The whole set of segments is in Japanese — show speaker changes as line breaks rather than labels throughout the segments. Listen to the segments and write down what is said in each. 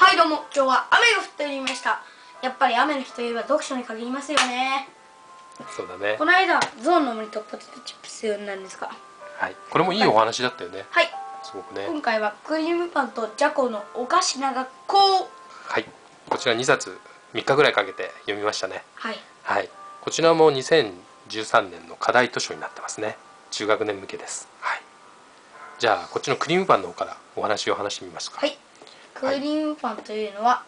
はいどうも、今日は雨が降っておりました。やっぱり雨の日といえば読書に限りますよね。
そうだね。
この間ゾウの森とポテトチップス読んだんですが、
はい、これもいいお話だったよね。
はい、
すごくね。
今回はクリームパンとジャコのおかしな学校。
はい、こちら2冊3日ぐらいかけて読みましたね。
はい、
はい、こちらも2013年の課題図書になってますね。中学年向けです。はい、じゃあこっちのクリームパンの方からお話を話してみますか。
はい、クリームパンというのは、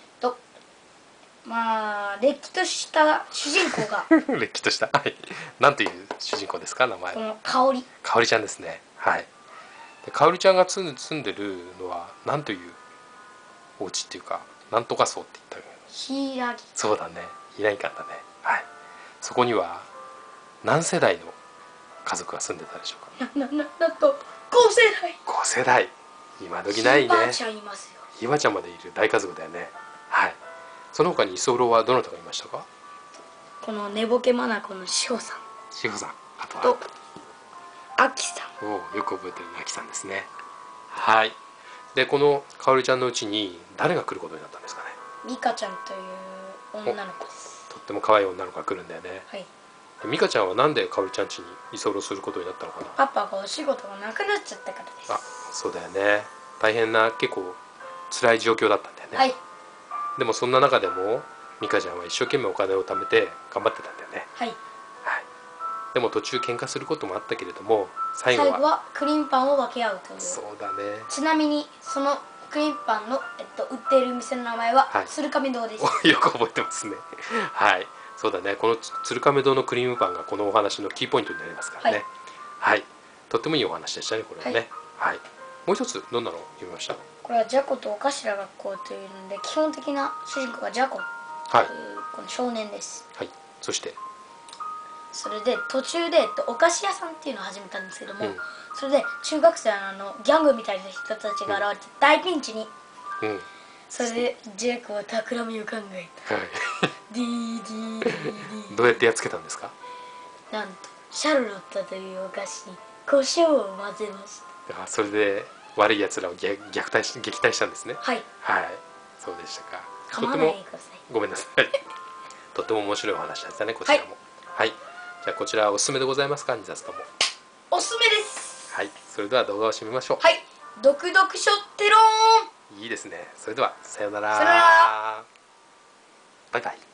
れっきとした主人公が
れっきとした、はい、なんという主人公ですか、名前。
この香り。
香りちゃんですね。はい。で香りちゃんが住んでるのはなんというお家っていうか、なんとか層って言ったらいいの。
ヒイラギ。
そうだね、依頼館だね。はい。そこには何世代の家族が住んでたでしょうか。
なんと5世代。
5世代。今時ないね。
ひいばあちゃんいますよ。
ひいばあちゃんまでいる大家族だよね。はい。その他に居候はどなたがいましたか。
この寝ぼけまなこのしほさん
志保さん、あとは
とあきさん。
およく覚えてるあきさんですね。はい。でこのかおりちゃんのうちに誰が来ることになったんですかね。
ミカちゃんという女の子です。
とっても可愛い女の子が来るんだよね。
はい。
でミカちゃんはなんでかおりちゃん家に居候することになったのかな。
パパがお仕事がなくなっちゃったからです。
あ、そうだよね。大変な結構辛い状況だったんだよね。
はい。
でもそんな中でもミカちゃんは一生懸命お金を貯めて頑張ってたんだよね。
はい。
はい。でも途中喧嘩することもあったけれども、最後
最
は
後はクリームパンを分け合うという。
そうだね。
ちなみにそのクリームパンの、売っている店の名前は、
はい、
鶴亀堂です。
よく覚えてますね。はい、そうだね。この鶴亀堂のクリームパンがこのお話のキーポイントになりますからね。はい、はい、とってもいいお話でしたね、これはね。はい、もう一つどんなのを読みました。
これはジャコとおかしな学校というので、基本的な主人公はジャコというこの少年です。
はい、そして
それで途中で、お菓子屋さんっていうのを始めたんですけども、それで中学生のギャングみたいな人たちが現れて大ピンチに、それでジャコは企みを考えた。
どうやってやっつけたんですか。
なんとシャルロットというお菓子に胡椒を混ぜました。
それで悪いやつらを撃退したんですね。
はい、
はい、そうでしたか。
構わないでください。
ごめんなさい。とても面白いお話でしたね、こちらも。はい、じゃあこちらおすすめでございますか、2冊とも。
おすすめです。
はい、それでは動画を締めましょう。
はい、読読書テローン。
いいですね。それではさようなら。
さよなら。
バイバイ。